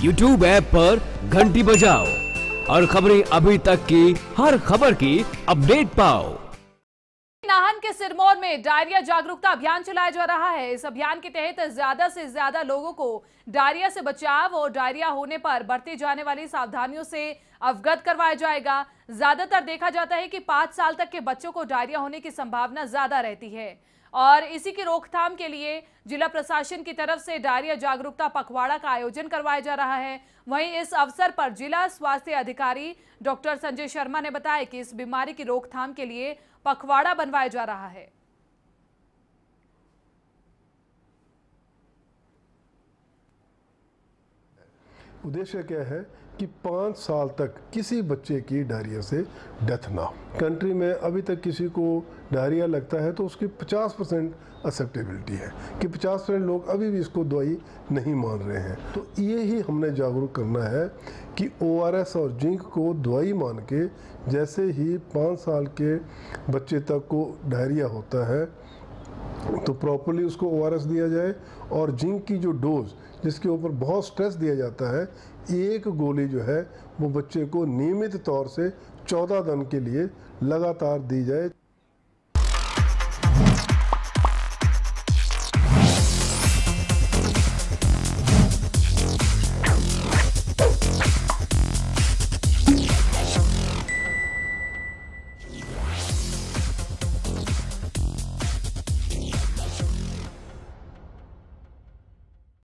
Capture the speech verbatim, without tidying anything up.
YouTube app पर घंटी बजाओ और खबरें अभी तक की हर खबर की अपडेट पाओ। नाहन के सिरमौर में डायरिया जागरूकता अभियान चलाया जा रहा है। इस अभियान के तहत ज्यादा से ज्यादा लोगों को डायरिया से बचाव और डायरिया होने पर बरती जाने वाली सावधानियों से अवगत करवाया जाएगा। ज्यादातर देखा जाता है कि पांच साल तक के बच्चों को डायरिया होने की संभावना ज्यादा रहती है और इसी की रोकथाम के लिए जिला प्रशासन की तरफ से डायरिया जागरूकता पखवाड़ा का आयोजन करवाया जा रहा है। वहीं इस अवसर पर जिला स्वास्थ्य अधिकारी डॉक्टर संजय शर्मा ने बताया कि इस बीमारी की रोकथाम के लिए पखवाड़ा बनवाया जा रहा है। उद्देश्य क्या है कि पाँच साल तक किसी बच्चे की डायरिया से डेथ ना हो। कंट्री में अभी तक किसी को डायरिया लगता है तो उसकी पचास परसेंट एक्सेप्टेबिलिटी है कि पचास परसेंट लोग अभी भी इसको दवाई नहीं मान रहे हैं। तो ये ही हमने जागरूक करना है कि ओ आर एस और जिंक को दवाई मान के जैसे ही पाँच साल के बच्चे तक को डायरिया होता है तो प्रॉपर्ली उसको ओ आर एस दिया जाए और जिंक की जो डोज जिसके ऊपर बहुत स्ट्रेस दिया जाता है, एक गोली जो है वो बच्चे को नियमित तौर से चौदह दिन के लिए लगातार दी जाए।